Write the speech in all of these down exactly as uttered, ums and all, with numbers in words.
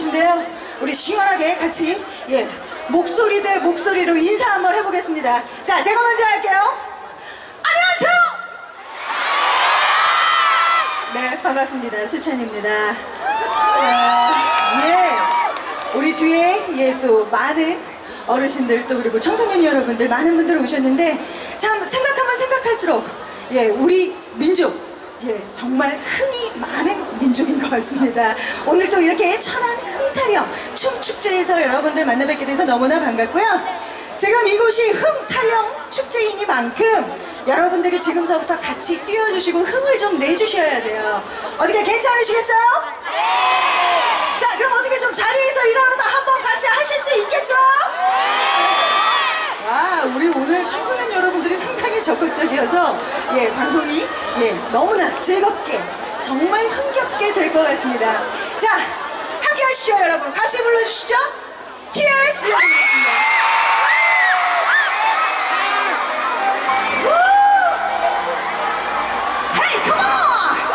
계신데요. 우리 시원하게 같이 예 목소리 대 목소리로 인사 한번 해보겠습니다. 자, 제가 먼저 할게요. 안녕하세요. 네, 반갑습니다. 수찬입니다. 어, 예, 우리 뒤에 예 또 많은 어르신들 또 그리고 청소년 여러분들 많은 분들 오셨는데 참 생각하면 생각할수록 예 우리 민족 예, 정말 흥이 많은 민족인 것 같습니다. 오늘 또 이렇게 천안 흥타령 춤축제에서 여러분들 만나뵙게 돼서 너무나 반갑고요. 지금 이곳이 흥타령 축제이니만큼 여러분들이 지금서부터 같이 뛰어주시고 흥을 좀 내주셔야 돼요. 어떻게 괜찮으시겠어요? 자, 그럼 어떻게 좀 자리에서 일어나서 한번 같이 하실 수 있겠어요? 와, 우리 오늘 청소년 여러분들이 상당히 적극적이어서 예 방송이 예 너무나 즐겁게 정말 흥겹게 될 것 같습니다. 자, 함께 하시죠. 여러분 같이 불러주시죠. Tears 들려드리겠습니다. Hey, come on!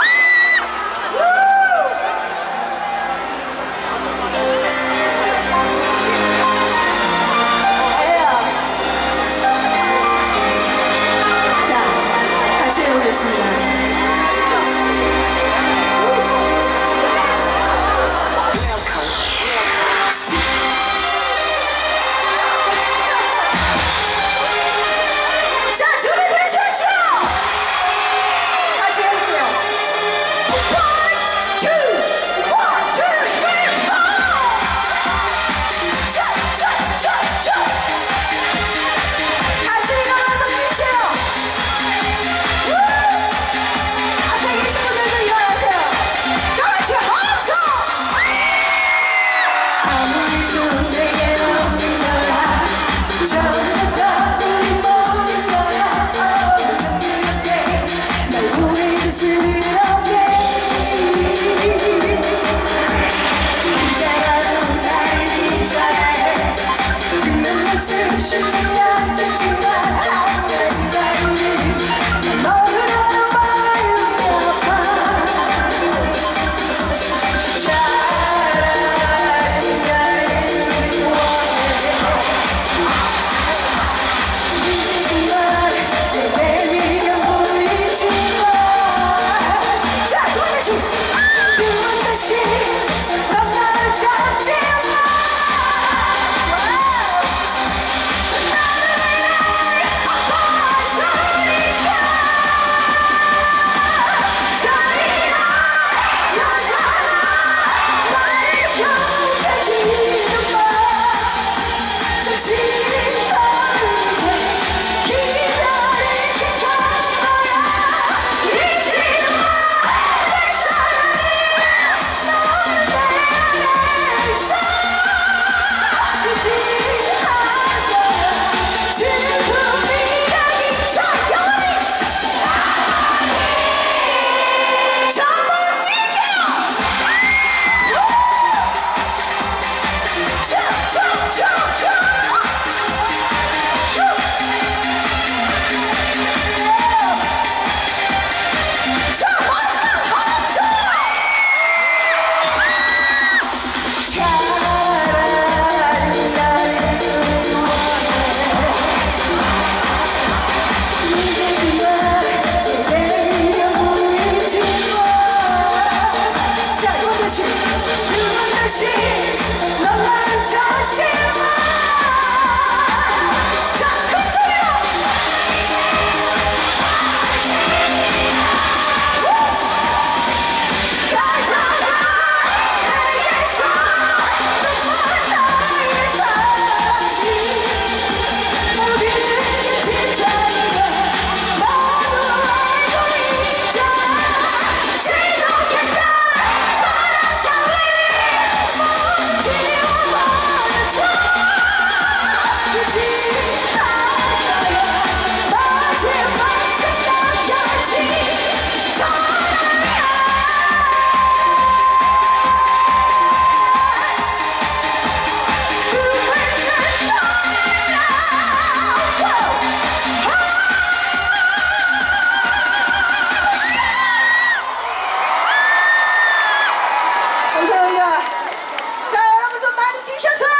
같이 해보겠습니다. Time! 뛰셔서